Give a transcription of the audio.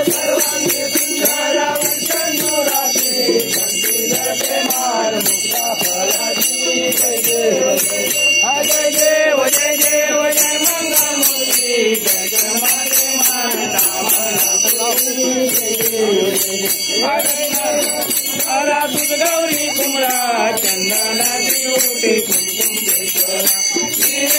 जय देव जय देव जय मंगलमूर्ति जय जय माते माता हरा दूध गौरी कुमरा चंदना ड्यूटी कुमकुम